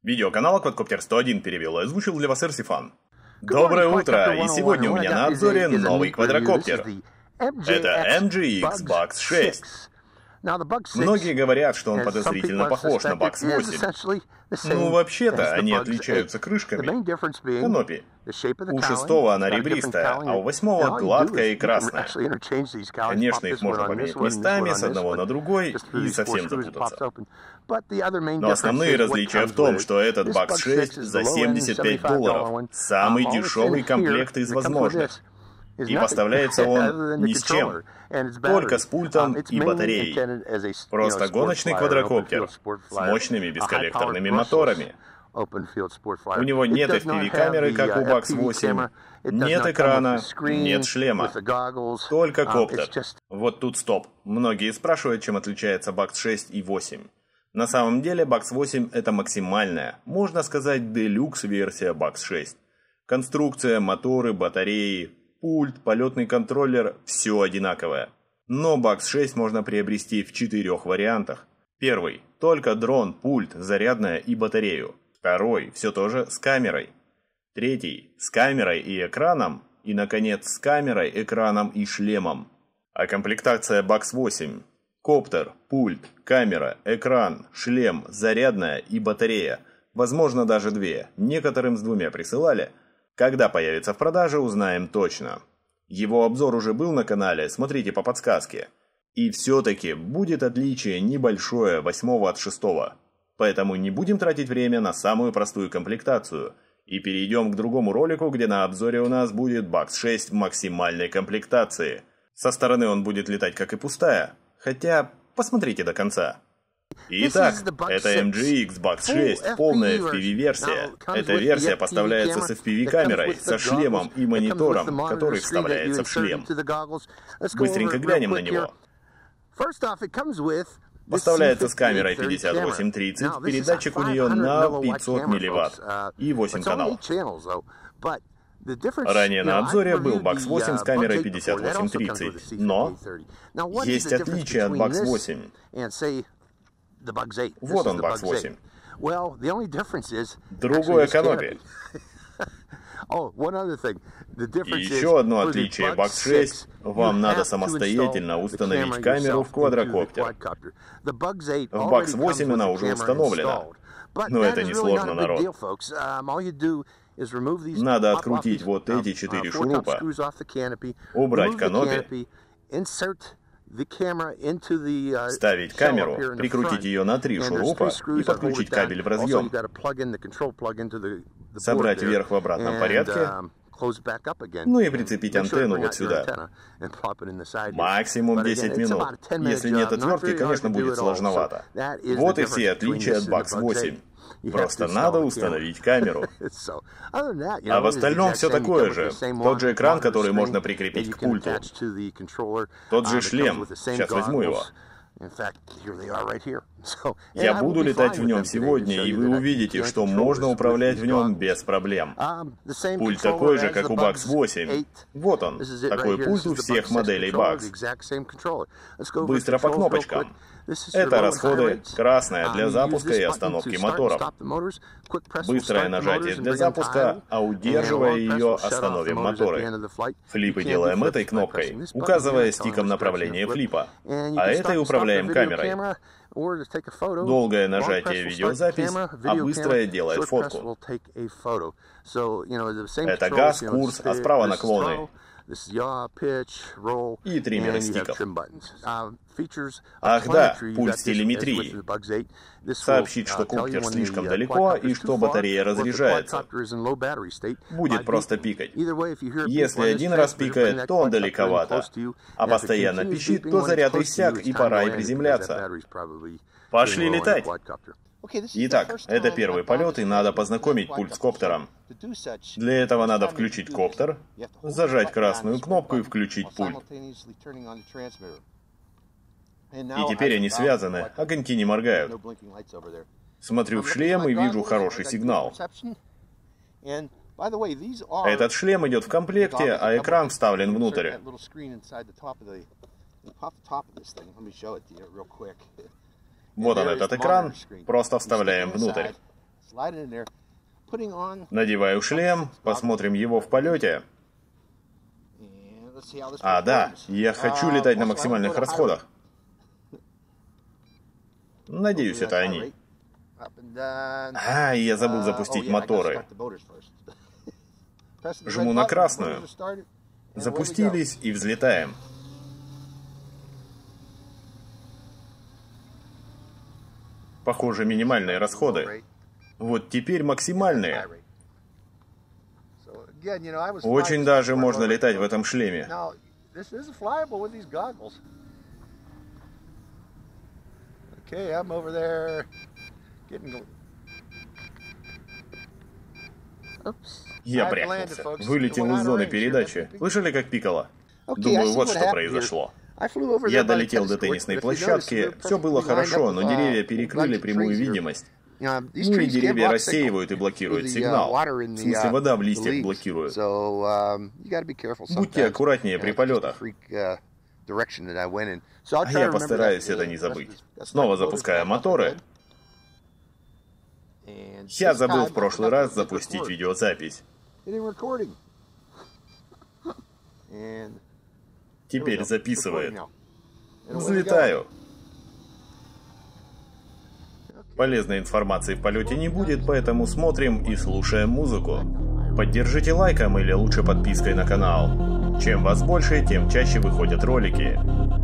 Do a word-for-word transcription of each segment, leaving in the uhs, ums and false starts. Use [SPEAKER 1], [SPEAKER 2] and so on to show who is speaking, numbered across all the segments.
[SPEAKER 1] Видеоканал Quadcopter сто один перевел и озвучил для вас Эрсифан. Доброе утро, и сегодня у меня на обзоре новый квадрокоптер. Это эм джи икс бакс шесть. Многие говорят, что он подозрительно похож на бакс восемь. Ну, вообще-то, они отличаются крышками. Канопи. У шестого она ребристая, а у восьмого гладкая и красная. Конечно, их можно поменять местами с одного на другой и совсем запутаться. Но основные различия в том, что этот бакс шесть за семьдесят пять долларов. Самый дешевый комплект из возможных. И поставляется он ни с чем, только с пультом и батареей. Просто гоночный квадрокоптер с мощными бесколлекторными моторами. У него нет эф пи ви-камеры, как у бакс восемь, нет экрана, нет шлема, только коптер. Вот тут стоп. Многие спрашивают, чем отличается бакс шесть и восемь. На самом деле бакс восемь это максимальная, можно сказать, делюкс-версия бакс шесть. Конструкция, моторы, батареи, пульт, полетный контроллер – все одинаковое. Но бакс шесть можно приобрести в четырех вариантах. Первый – только дрон, пульт, зарядная и батарею. Второй – все тоже с камерой. Третий – с камерой и экраном. И, наконец, с камерой, экраном и шлемом. А комплектация бакс восемь – коптер, пульт, камера, экран, шлем, зарядная и батарея. Возможно, даже две. Некоторым с двумя присылали. Когда появится в продаже, узнаем точно. Его обзор уже был на канале, смотрите по подсказке. И все-таки будет отличие небольшое восьмого от шестого. Поэтому не будем тратить время на самую простую комплектацию. И перейдем к другому ролику, где на обзоре у нас будет бакс шесть в максимальной комплектации. Со стороны он будет летать как и пустая. Хотя, посмотрите до конца. Итак, это эм джи икс бакс шесть, полная эф пи ви-версия. Эта версия поставляется с эф пи ви-камерой, со шлемом и монитором, который вставляется в шлем. Быстренько глянем на него. Поставляется с камерой пятьдесят восемь тридцать, передатчик у нее на пятьсот милливатт и восемь каналов. Ранее на обзоре был бакс восемь с камерой пятьдесят восемь тридцать, но есть отличие от бакс восемь. Вот он, бакс восемь. Другое канопи. И еще одно отличие. бакс шесть вам надо самостоятельно установить камеру в квадрокоптер. В бакс восемь она уже установлена. Но это несложно, народ. Надо открутить вот эти четыре шурупа, убрать канопи, ставить камеру, прикрутить ее на три шурупа и подключить кабель в разъем. Собрать вверх в обратном порядке, ну и прицепить антенну вот сюда. Максимум десять минут. Если нет отвертки, конечно, будет сложновато. Вот и все отличия от бакс восемь. Просто надо установить камеру. А в остальном все такое же. Тот же экран, который можно прикрепить к пульту. Тот же шлем. Сейчас возьму его. Я буду летать в нем сегодня, и вы увидите, что можно управлять в нем без проблем. Пульт такой же, как у бакс восемь. Вот он, такой пульт у всех моделей бакс. Быстро по кнопочкам. Это расходы, красная для запуска и остановки моторов. Быстрое нажатие для запуска, а удерживая ее, остановим моторы. Флипы делаем этой кнопкой, указывая стиком направление флипа, а этой управляем камерой. Долгое нажатие видеозапись, а быстрое делает фотку. Это газ, курс, а справа наклоны. И триммеры стиков. Ах да, пульт телеметрии. Сообщит, что коптер слишком далеко и что батарея разряжается. Будет просто пикать. Если один раз пикает, то он далековато. А постоянно пищит, то заряд иссяк и пора и приземляться. Пошли летать! Итак, это первый полет, и надо познакомить пульт с коптером. Для этого надо включить коптер, зажать красную кнопку и включить пульт. И теперь они связаны, огоньки не моргают. Смотрю в шлем и вижу хороший сигнал. Этот шлем идет в комплекте, а экран вставлен внутрь. Вот он, этот экран, просто вставляем внутрь. Надеваю шлем, посмотрим его в полете. А, да, я хочу летать на максимальных расходах. Надеюсь, это они. А, я забыл запустить моторы. Жму на красную. Запустились и взлетаем. Похоже, минимальные расходы. Вот теперь максимальные. Очень даже можно летать в этом шлеме. Я брякнулся. Вылетел из зоны передачи. Слышали, как пикало? Думаю, вот что произошло. Я долетел до теннисной площадки, все было хорошо, но деревья перекрыли прямую видимость. Ну и деревья рассеивают и блокируют сигнал. В смысле, вода в листьях блокирует. Будьте аккуратнее при полетах. А я постараюсь это не забыть. Снова запускаю моторы. Я забыл в прошлый раз запустить видеозапись. Теперь записывает. Взлетаю. Полезной информации в полете не будет, поэтому смотрим и слушаем музыку. Поддержите лайком или лучше подпиской на канал. Чем вас больше, тем чаще выходят ролики.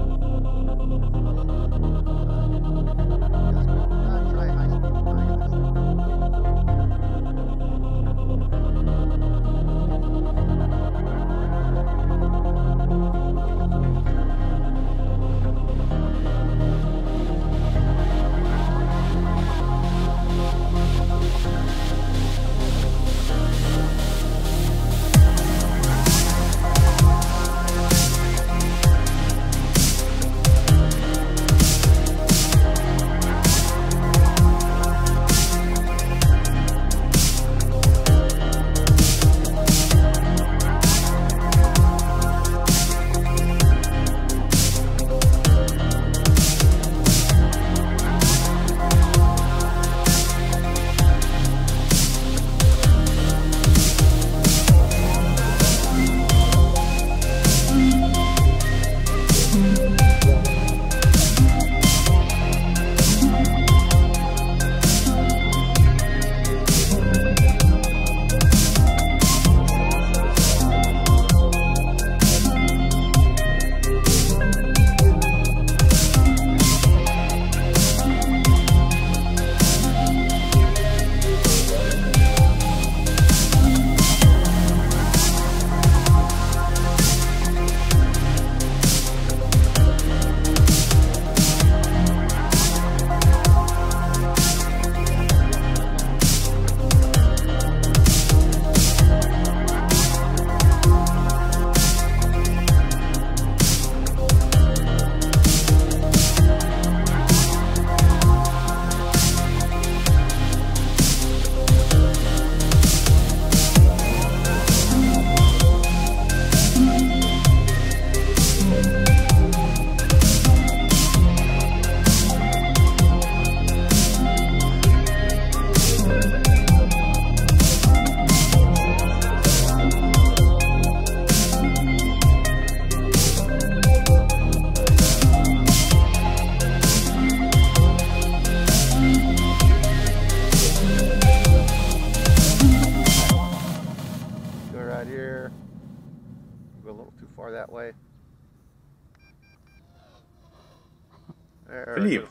[SPEAKER 1] Флип.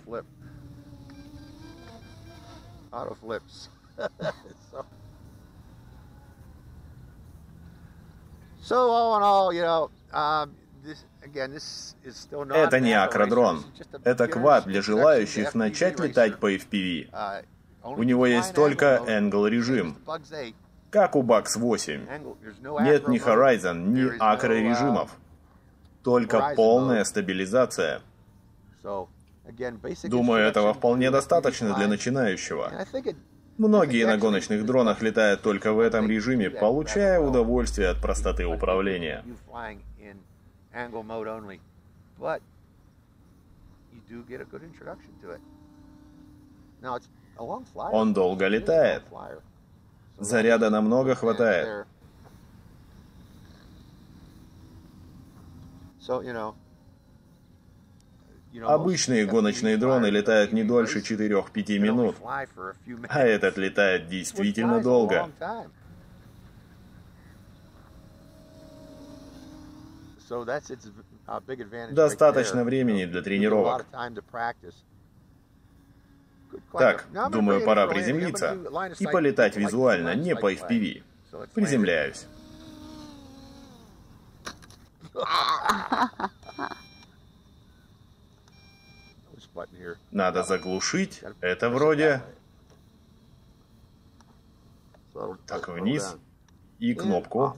[SPEAKER 1] Это не акродрон. Это квад для желающих начать летать по эф пи ви. У него есть только Angle режим, как у бакс восемь. Нет ни Horizon, ни акро режимов. Только полная стабилизация. Думаю, этого вполне достаточно для начинающего. Многие на гоночных дронах летают только в этом режиме, получая удовольствие от простоты управления. Он долго летает. Заряда намного хватает. Обычные гоночные дроны летают не дольше четырёх-пяти минут, а этот летает действительно долго. Достаточно времени для тренировок. Так, думаю, пора приземлиться и полетать визуально, не по эф пи ви. Приземляюсь. Надо заглушить. Это вроде... Так, вниз. И кнопку.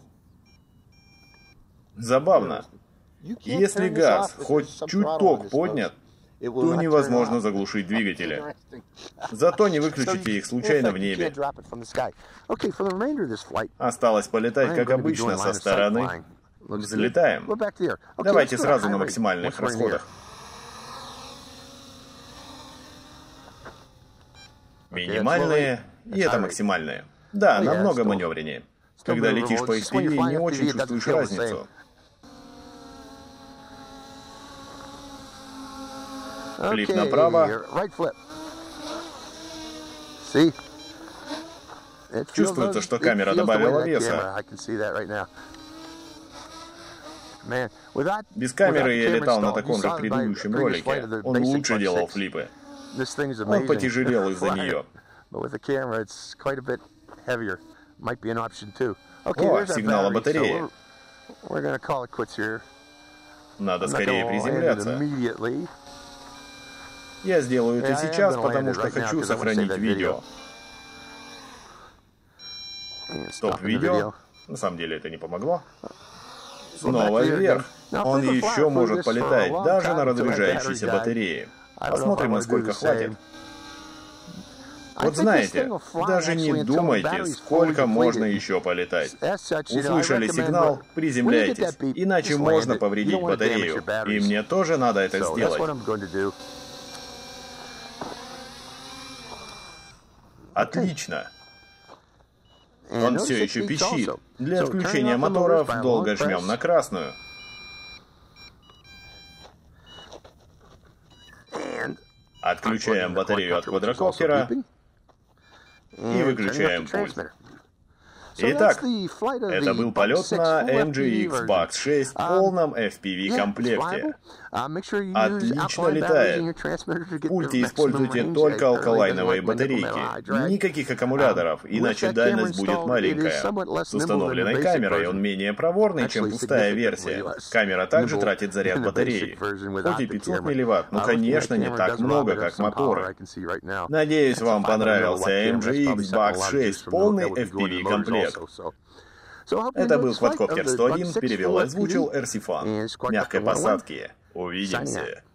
[SPEAKER 1] Забавно. Если газ хоть чуток поднят, то невозможно заглушить двигатели. Зато не выключите их случайно в небе. Осталось полетать, как обычно, со стороны. Взлетаем. Давайте сразу на максимальных расходах. Минимальные, и это максимальные. Да, намного маневреннее. Когда летишь по эф пи ви, не очень чувствуешь разницу. Флип направо. Чувствуется, что камера добавила веса. Без камеры я летал на таком же предыдущем ролике. Он лучше делал флипы. Он потяжелел из-за нее. О, сигнал о батарее. Надо скорее приземляться. Я сделаю это сейчас, потому что хочу сохранить видео. Стоп видео. На самом деле это не помогло. Снова вверх. Он еще может полетать, даже на разряжающейся батарее. Посмотрим, насколько хватит. Вот знаете, даже не думайте, сколько можно еще полетать. Услышали сигнал, приземляйтесь, иначе можно повредить батарею. И мне тоже надо это сделать. Отлично. Он все еще пищит. Для отключения моторов долго жмем на красную. Отключаем батарею от квадрокоптера и выключаем пульт. Итак, это был полет на эм джи икс бакс шесть в полном эф пи ви-комплекте. Отлично летает. В пульте используйте только алкалайновые батарейки. Никаких аккумуляторов, иначе дальность будет маленькая. С установленной камерой он менее проворный, чем пустая версия. Камера также тратит заряд батареи. Хоть и пятьсот милливатт, но, конечно, не так много, как моторы. Надеюсь, вам понравился эм джи икс бакс шесть полный эф пи ви-комплект. Это был Квадрокоптер сто один, перевел и озвучил эр си Fun. Мягкой посадки. Увидимся.